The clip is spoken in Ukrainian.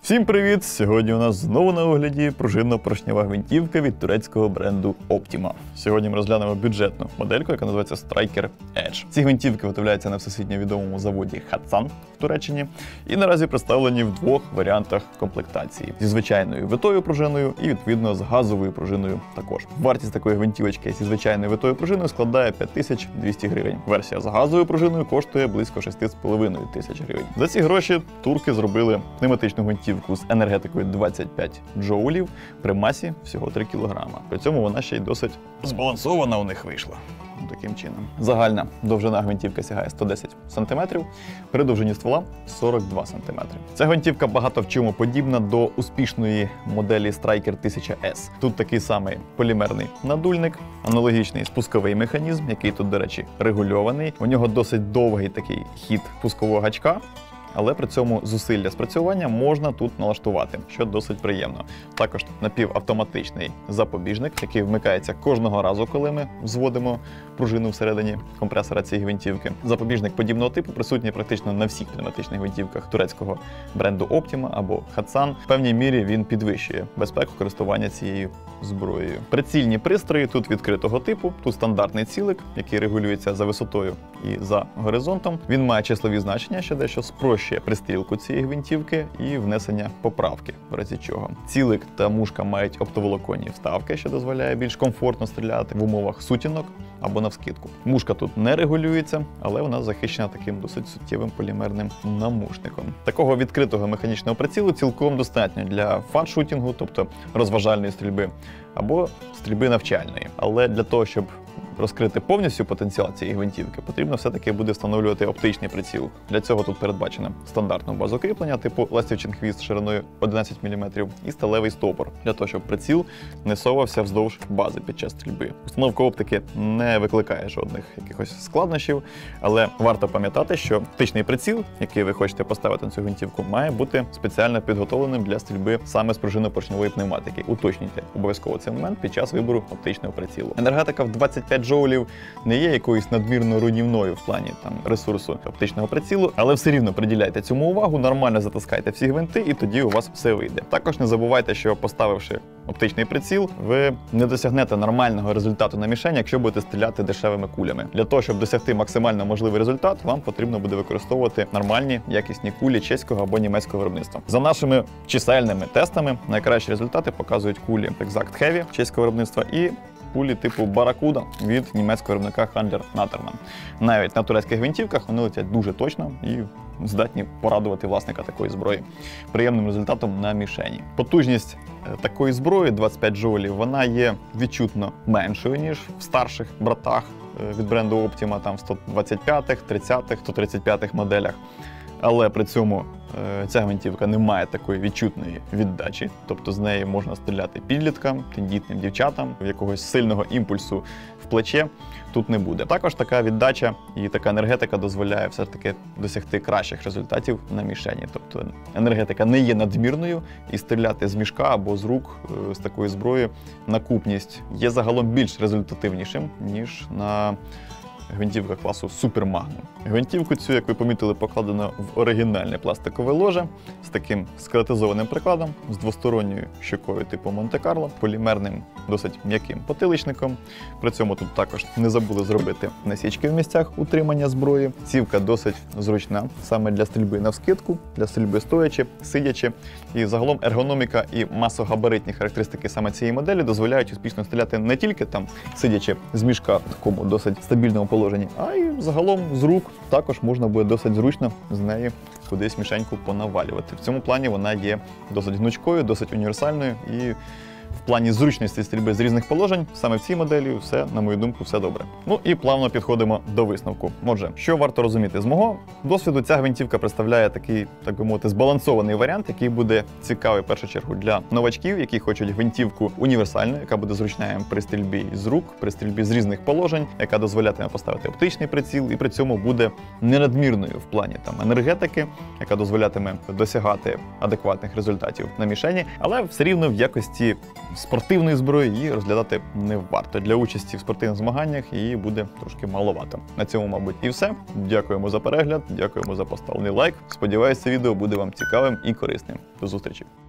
Всім привіт! Сьогодні у нас знову на огляді пружинно-поршнева гвинтівка від турецького бренду Optima. Сьогодні ми розглянемо бюджетну модельку, яка називається Striker Edge. Ці гвинтівки виготовляються на всесвітньо відомому заводі Hatsan в Туреччині і наразі представлені в двох варіантах комплектації: зі звичайною витою пружиною і, відповідно, з газовою пружиною також. Вартість такої гвинтівочки зі звичайною витою пружиною складає 5200 гривень. Версія з газовою пружиною коштує близько 6500 гривень. За ці гроші турки зробили пневматичну гвинтівку з енергетикою 25 джоулів при масі всього 3 кг. При цьому вона ще й досить збалансована у них вийшла. Таким чином. Загальна довжина гвинтівки сягає 110 см, при довжині ствола 42 см. Ця гвинтівка багато в чому подібна до успішної моделі Striker 1000S. Тут такий самий полімерний надульник, аналогічний спусковий механізм, який тут, до речі, регульований. У нього досить довгий такий хід пускового гачка, але при цьому зусилля спрацювання можна тут налаштувати, що досить приємно. Також напівавтоматичний запобіжник, який вмикається кожного разу, коли ми взводимо пружину всередині компресора цієї гвинтівки. Запобіжник подібного типу присутній практично на всіх пневматичних гвинтівках турецького бренду Optima або Hatsan. В певній мірі він підвищує безпеку користування цією зброєю. Прицільні пристрої тут відкритого типу. Тут стандартний цілик, який регулюється за висотою і за горизонтом. Він має числові значення, що дещо спрощує пристрілку цієї гвинтівки і внесення поправки, в разі чого. Цілик та мушка мають оптоволоконні вставки, що дозволяє більш комфортно стріляти в умовах сутінок або навскидку. Мушка тут не регулюється, але вона захищена таким досить суттєвим полімерним намушником. Такого відкритого механічного прицілу цілком достатньо для фан-шутінгу, тобто розважальної стрільби, або стрільби навчальної. Але для того, щоб розкрити повністю потенціал цієї гвинтівки, потрібно все-таки буде встановлювати оптичний приціл. Для цього тут передбачено стандартну базу кріплення типу ластівчин хвіст шириною 11 мм і сталевий стопор, для того, щоб приціл не совався вздовж бази під час стрільби. Установка оптики не викликає жодних якихось складнощів, але варто пам'ятати, що оптичний приціл, який ви хочете поставити на цю гвинтівку, має бути спеціально підготовленим для стрільби саме з пружинно-поршневої пневматики. Уточнюйте обов'язково цей момент під час вибору оптичного прицілу. Енергетика в 25 джоулів не є якоюсь надмірно руйнівною в плані ресурсу оптичного прицілу, але все рівно приділяйте цьому увагу, нормально затискайте всі гвинти і тоді у вас все вийде. Також не забувайте, що поставивши оптичний приціл, ви не досягнете нормального результату на мішені, якщо будете стріляти дешевими кулями. Для того, щоб досягти максимально можливий результат, вам потрібно буде використовувати нормальні, якісні кулі чеського або німецького виробництва. За нашими чисельними тестами найкращі результати показують кулі Exact Heavy чеського виробництва і кулі типу Barracuda від німецького виробника Handler Natterman. Навіть на турецьких гвинтівках вони летять дуже точно і здатні порадувати власника такої зброї приємним результатом на мішені. Потужність такої зброї 25 джоулів, вона є відчутно меншою, ніж в старших братах від бренду Optima, там в 125-х, 30-х, 135-х моделях. Але при цьому ця гвинтівка не має такої відчутної віддачі, тобто з неї можна стріляти підліткам, тендітним дівчатам, якогось сильного імпульсу в плече тут не буде. Також така віддача і така енергетика дозволяє все ж таки досягти кращих результатів на мішені. Тобто енергетика не є надмірною і стріляти з мішка або з рук з такої зброї на купність є загалом більш результативнішим, ніж на гвинтівка класу Super Magnum. Гвинтівку цю, як ви помітили, покладено в оригінальне пластикове ложе з таким скелетизованим прикладом, з двосторонньою щокою типу Монте-Карло, полімерним, досить м'яким потиличником. При цьому тут також не забули зробити насічки в місцях утримання зброї. Цівка досить зручна саме для стрільби навскидку, для стрільби стоячи, сидячи. І загалом ергономіка і масогабаритні характеристики саме цієї моделі дозволяють успішно стріляти не тільки там сидячи з мішка в такому досить стабільному положенні, а й загалом з рук також можна буде досить зручно з неї кудись мішеньку понавалювати. В цьому плані вона є досить гнучкою, досить універсальною і в плані зручності стрільби з різних положень, саме в цій моделі все, на мою думку, все добре. Ну і плавно підходимо до висновку. Отже, що варто розуміти? З мого досвіду ця гвинтівка представляє такий, так би мовити, збалансований варіант, який буде цікавий в першу чергу для новачків, які хочуть гвинтівку універсальну, яка буде зручна їм при стрільбі з рук, при стрільбі з різних положень, яка дозволятиме поставити оптичний приціл і при цьому буде ненадмірною в плані енергетики, яка дозволятиме досягати адекватних результатів на мішені, але все рівно в якості спортивної зброї її розглядати не варто. Для участі в спортивних змаганнях її буде трошки маловато. На цьому, мабуть, і все. Дякуємо за перегляд, дякуємо за поставлений лайк. Сподіваюся, це відео буде вам цікавим і корисним. До зустрічі!